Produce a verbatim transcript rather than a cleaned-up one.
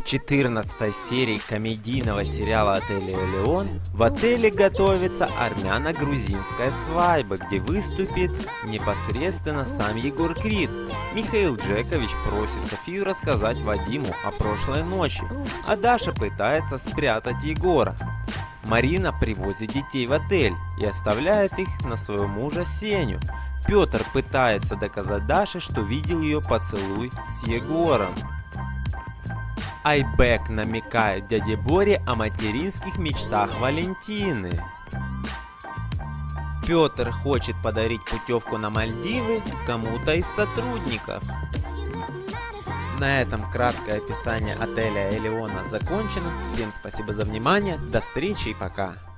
В четырнадцатой серии комедийного сериала «Отель Элеон» в отеле готовится армяно-грузинская свадьба, где выступит непосредственно сам Егор Крид. Михаил Джекович просит Софию рассказать Вадиму о прошлой ночи, а Даша пытается спрятать Егора. Марина привозит детей в отель и оставляет их на своего мужа Сеню. Петр пытается доказать Даше, что видел ее поцелуй с Егором. Айбек намекает дяде Боре о материнских мечтах Валентины. Петр хочет подарить путевку на Мальдивы кому-то из сотрудников. На этом краткое описание отеля Элеона закончено. Всем спасибо за внимание, до встречи и пока.